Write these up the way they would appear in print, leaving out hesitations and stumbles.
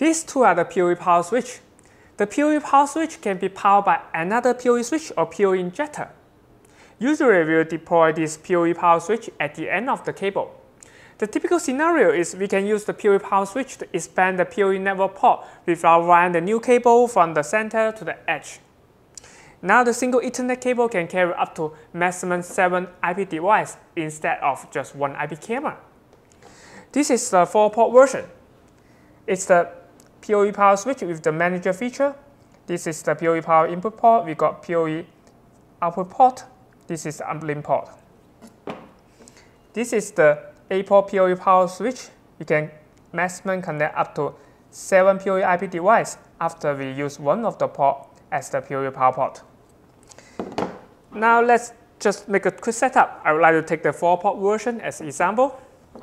These two are the PoE power switch. The PoE power switch can be powered by another PoE switch or PoE injector. Usually we will deploy this PoE power switch at the end of the cable. The typical scenario is we can use the PoE power switch to expand the PoE network port without running the new cable from the center to the edge. Now the single Ethernet cable can carry up to maximum 7 IP devices instead of just one IP camera. This is the 4-port version. It's the PoE power switch with the manager feature. This is the PoE power input port. We got PoE output port. This is the uplink port. This is the 8-port PoE power switch. We can maximum connect up to 7 PoE IP devices after we use one of the ports as the PoE power port. Now let's just make a quick setup. I would like to take the 4-port version as an example.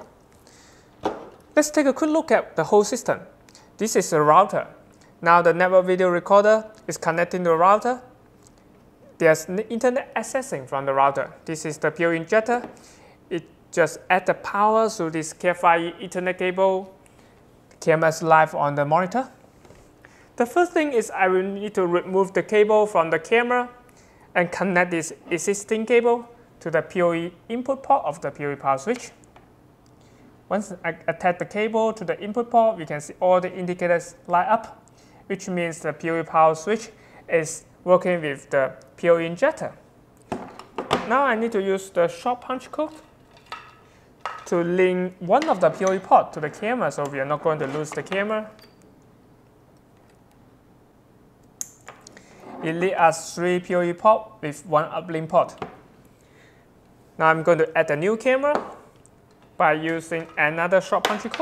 Let's take a quick look at the whole system. This is the router. Now the network video recorder is connecting to the router. There's internet accessing from the router. This is the PoE injector. It just adds the power to this Cat5e Ethernet cable. The camera is live on the monitor. The first thing is I will need to remove the cable from the camera and connect this existing cable to the PoE input port of the PoE power switch. Once I attach the cable to the input port, we can see all the indicators light up, which means the PoE power switch is working with the PoE injector. Now I need to use the short punch code to link one of the PoE port to the camera, so we are not going to lose the camera. It leads us 3 PoE ports with 1 uplink port. Now I'm going to add a new camera by using another short punch code.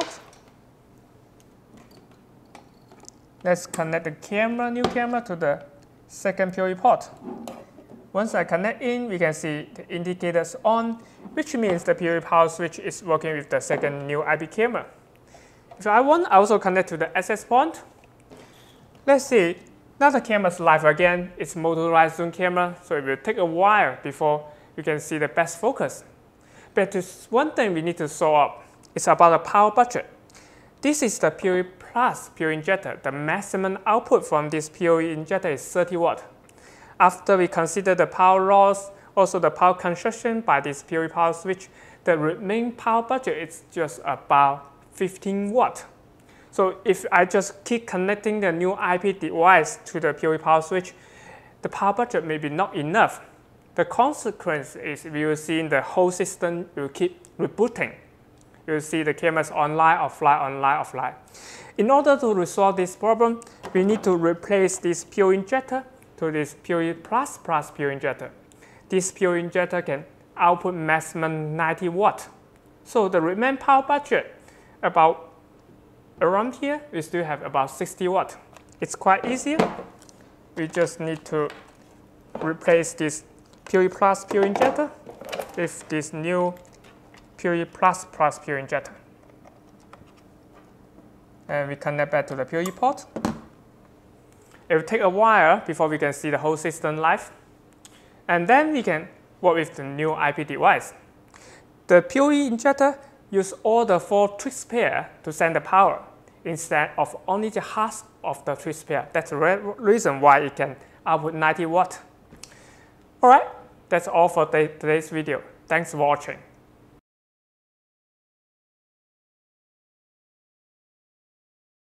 Let's connect the new camera to the second PoE port. Once I connect in, we can see the indicators on, which means the PoE power switch is working with the second new IP camera. If I want, I also connect to the access point. Let's see. Now the camera is live again. It's motorized zoom camera, so it will take a while before you can see the best focus. But there's one thing we need to solve up. It's about the power budget. This is the PoE Plus PoE injector. The maximum output from this PoE injector is 30 watts. After we consider the power loss, also the power consumption by this PoE power switch, the remaining power budget is just about 15 watts. So if I just keep connecting the new IP device to the PoE power switch, the power budget may be not enough. The consequence is we will see the whole system will keep rebooting. You will see the cameras online, offline, online, offline. In order to resolve this problem, we need to replace this PoE injector to this PoE Plus PoE injector. This PoE injector can output maximum 90 watts. So the remaining power budget around here, we still have about 60 watts. It's quite easy. We just need to replace this PoE Plus PoE injector with this new PoE Plus PoE injector. And we connect back to the PoE port. It will take a while before we can see the whole system live. And then we can work with the new IP device. The PoE injector uses all the 4 twist pairs to send the power instead of only the half of the twist pair. That's the reason why it can output 90 watts. Alright, that's all for today's video. Thanks for watching.